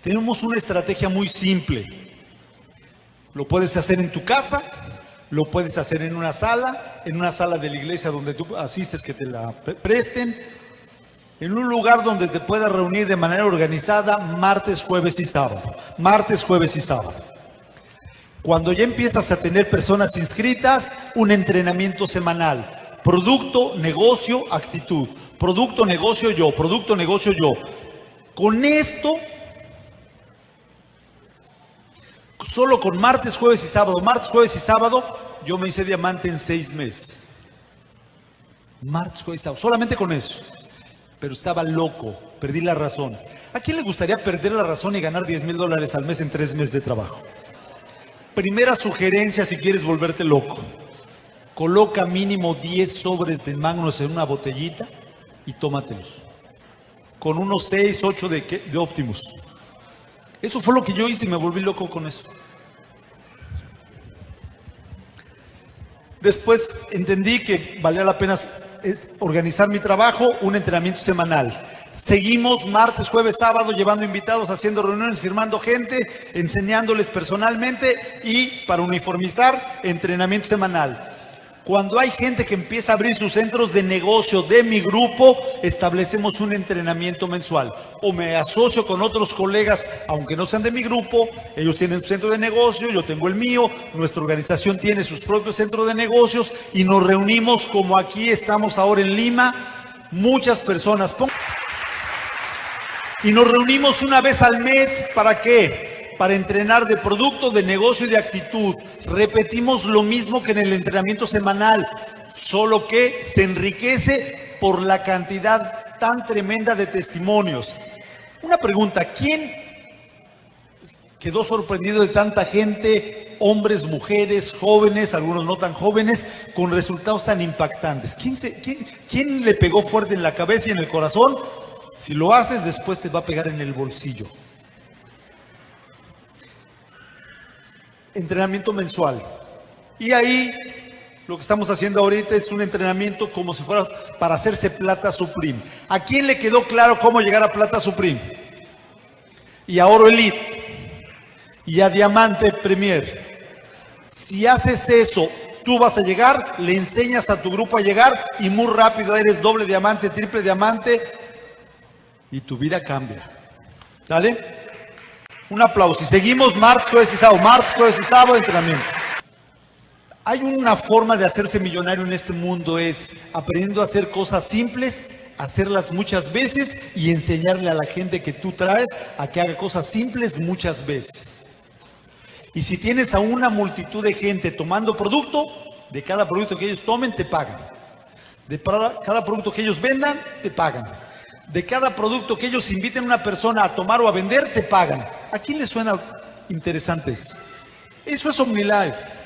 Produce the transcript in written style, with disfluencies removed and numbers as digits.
Tenemos una estrategia muy simple. Lo puedes hacer en tu casa, lo puedes hacer en una sala de la iglesia donde tú asistes que te la presten, en un lugar donde te puedas reunir de manera organizada martes, jueves y sábado. Martes, jueves y sábado. Cuando ya empiezas a tener personas inscritas, un entrenamiento semanal. Producto, negocio, actitud. Producto, negocio, yo. Producto, negocio, yo. Con esto, solo con martes, jueves y sábado, yo me hice diamante en 6 meses. Martes, jueves y sábado, solamente con eso. Pero estaba loco, perdí la razón. ¿A quién le gustaría perder la razón y ganar $10,000 al mes en 3 meses de trabajo? Primera sugerencia si quieres volverte loco. Coloca mínimo 10 sobres de Magnus en una botellita y tómatelos. Con unos 6, 8 de Optimus. Eso fue lo que yo hice y me volví loco con eso. Después entendí que valía la pena organizar mi trabajo, un entrenamiento semanal. Seguimos martes, jueves, sábado, llevando invitados, haciendo reuniones, firmando gente, enseñándoles personalmente y para uniformizar, entrenamiento semanal. Cuando hay gente que empieza a abrir sus centros de negocio de mi grupo, establecemos un entrenamiento mensual. O me asocio con otros colegas, aunque no sean de mi grupo, ellos tienen su centro de negocio, yo tengo el mío, nuestra organización tiene sus propios centros de negocios y nos reunimos como aquí estamos ahora en Lima, muchas personas. Y nos reunimos una vez al mes, ¿para qué? Para entrenar de producto, de negocio y de actitud. Repetimos lo mismo que en el entrenamiento semanal, solo que se enriquece por la cantidad tan tremenda de testimonios. Una pregunta, ¿quién quedó sorprendido de tanta gente, hombres, mujeres, jóvenes, algunos no tan jóvenes, con resultados tan impactantes? ¿Quién le pegó fuerte en la cabeza y en el corazón? Si lo haces, después te va a pegar en el bolsillo. Entrenamiento mensual. Y ahí lo que estamos haciendo ahorita es un entrenamiento como si fuera para hacerse Plata Supreme. ¿A quién le quedó claro cómo llegar a Plata Supreme? Y a Oro Elite. Y a Diamante Premier. Si haces eso, tú vas a llegar, le enseñas a tu grupo a llegar y muy rápido eres doble diamante, triple diamante y tu vida cambia. ¿Dale? Un aplauso. Y seguimos martes, jueves y sábado, entrenamiento. Hay una forma de hacerse millonario en este mundo, es aprendiendo a hacer cosas simples, hacerlas muchas veces y enseñarle a la gente que tú traes a que haga cosas simples muchas veces. Y si tienes a una multitud de gente tomando producto, de cada producto que ellos tomen, te pagan. De cada producto que ellos vendan, te pagan. De cada producto que ellos inviten a una persona a tomar o a vender, te pagan. ¿A quién le suena interesante eso? Eso es OmniLife.